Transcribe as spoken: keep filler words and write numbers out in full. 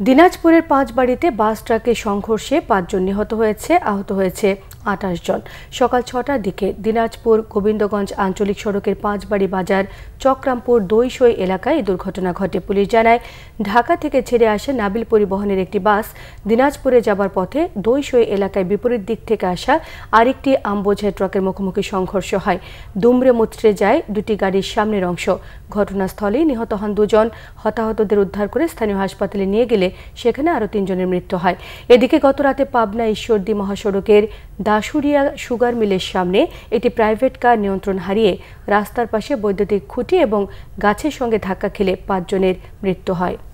দিনাজপুরের পাঁচ বাড়িতে বাস ট্রাকের সংঘর্ষে পাঁচজন নিহত হয়েছে, আহত হয়েছে আটাশ জন। সকাল ছটার দিকে দিনাজপুর গোবিন্দগঞ্জ আঞ্চলিক সড়কের পাঁচবাড়ি বাজার চক্রামপুর দইসই এলাকায় এই দুর্ঘটনা ঘটে। পুলিশ জানায়, ঢাকা থেকে ছেড়ে আসে নাবিল পরিবহনের একটি বাস দিনাজপুরে যাবার পথে দইসই এলাকায় বিপরীত দিক থেকে আসা আরেকটি আমবোঝাই ট্রাকের মুখোমুখি সংঘর্ষ হয়। দুমড়ে মুচড়ে যায় দুটি গাড়ির সামনের অংশ। ঘটনাস্থলেই নিহত হন দুজন। হতাহতদের উদ্ধার করে স্থানীয় হাসপাতালে নিয়ে গেলে সেখানে আরও তিনজনের মৃত্যু হয়। এদিকে গত রাতে পাবনা ঈশ্বরদী মহাসড়কের দাসুরিয়া সুগার মিলের সামনে একটি প্রাইভেট কার নিয়ন্ত্রণ হারিয়ে রাস্তার পাশে বৈদ্যুতিক খুঁটি এবং গাছের সঙ্গে ধাক্কা খেলে পাঁচজনের মৃত্যু হয়।